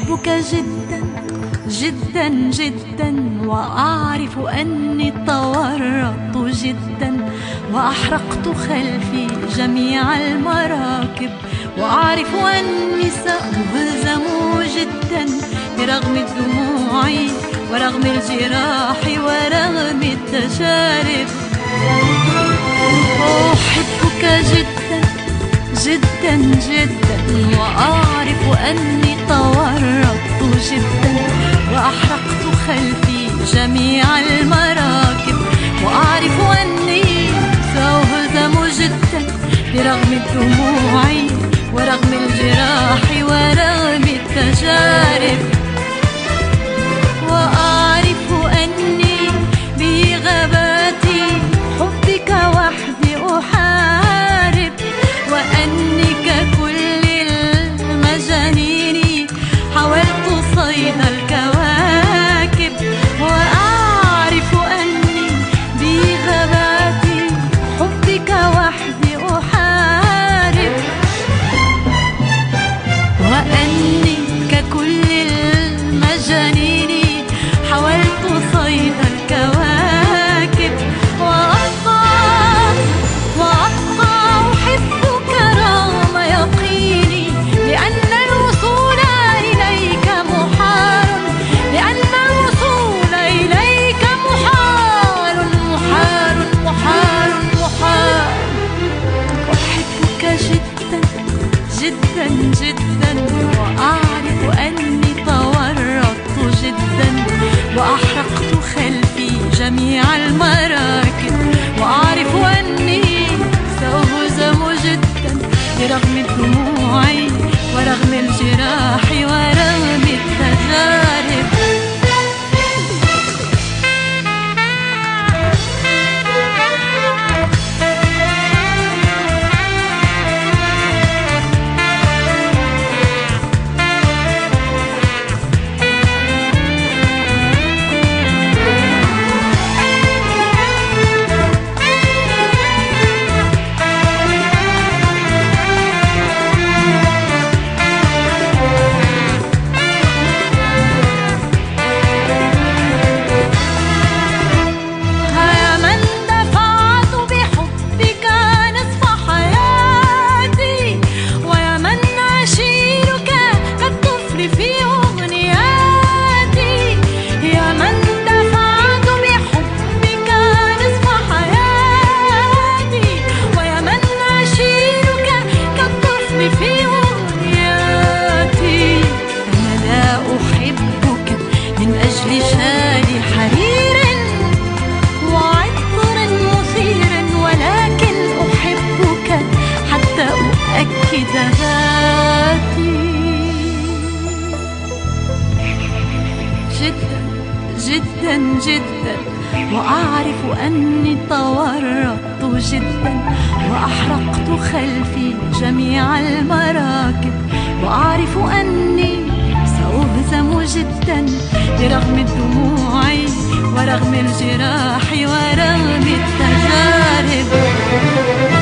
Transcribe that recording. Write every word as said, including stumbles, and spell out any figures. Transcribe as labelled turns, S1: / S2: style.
S1: أحبك جدا جدا جدا، وأعرف أني تورطت جدا، وأحرقت خلفي جميع المراكب، وأعرف أني سأهزم جدا برغم الدموع ورغم الجراح ورغم التجارب. أحبك جدا جدا جدا، وأعرف أني تورطت جدا، وأحرقت خلفي جميع المراكب، وأعرف أني سأهزم جدا برغم الدموع ورغم الجراح ورغم التجارب. وأعرف أني بغابات حبك وحدي أحارب، وأني ككل المجانين حاولت صيد الكواكب. وأعرف أني بغابات حبك وحدي أحارب، وأني ككل المجانين حاولت صيد الكواكب. وأبقى وأبقى أحبك رغم يقيني لأن الوصول إليك محال، لأن الوصول إليك محال محال محال محال. أحبك جدا جدا جدا، وأعرف أني تورطت جدا، وأحرقت خلفي جميع المراكب، وأعرف أني سأهزم جدا برغم الدموع ورغم الجراح ورغم التجارب. جدا جدا جدا، وأعرف أني تورطت جدا، وأحرقت خلفي جميع المراكب، وأعرف أني سأهزم جدا برغم الدموع ورغم الجراح ورغم التجارب.